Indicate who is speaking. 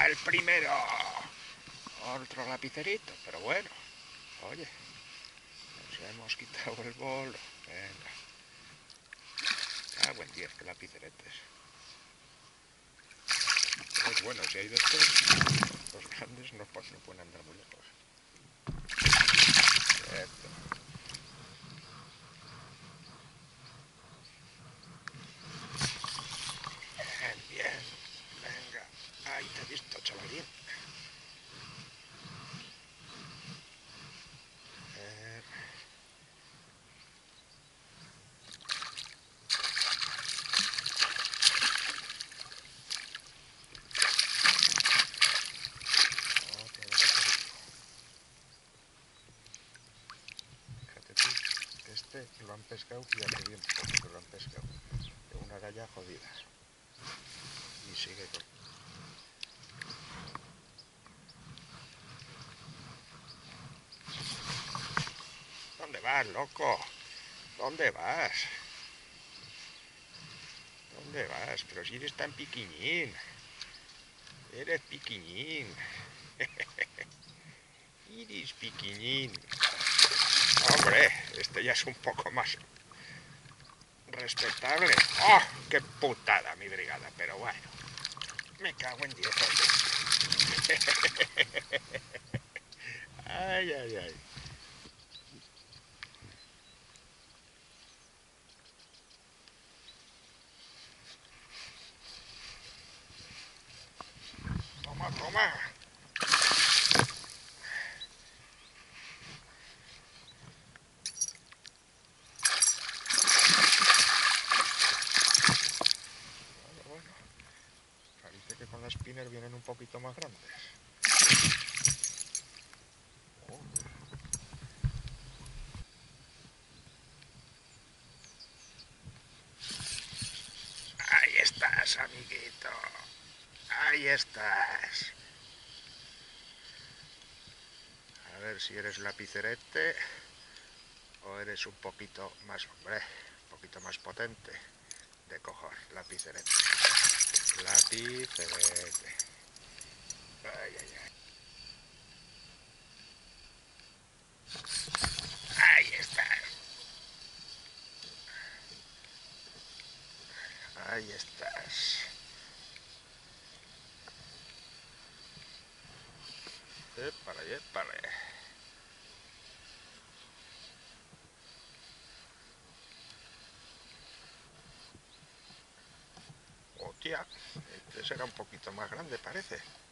Speaker 1: el primero! Otro lapicerito, pero bueno. Oye, nos hemos quitado el bolo. Venga. Buen 10, que lapiceretes. Pues bueno, si hay de estos, los grandes no pueden andar muy lejos. Cierto. Bien, bien. Venga. Ahí te he visto, chavalín. Este lo han pescado y hace bien poco que lo han pescado. De una galla jodida. Y sigue con... ¿Dónde vas, loco? ¿Dónde vas? ¿Dónde vas? Pero si eres tan piquiñín. Eres piquiñín. Iris piquiñín. Hombre, este ya es un poco más respetable. ¡Oh! ¡Qué putada mi brigada! Pero bueno, me cago en 10. Ay, ay, ay. Toma, toma. Bueno, parece que con la spinner vienen un poquito más grandes. Ahí estás, amiguito. Ahí estás. A ver si eres lapicerete o eres un poquito más, hombre, un poquito más potente de coger lapicerete. Lapicerete. Ay, ay, ay. Ahí estás. Ahí estás. Épale, épale. Hostia, este será un poquito más grande, parece.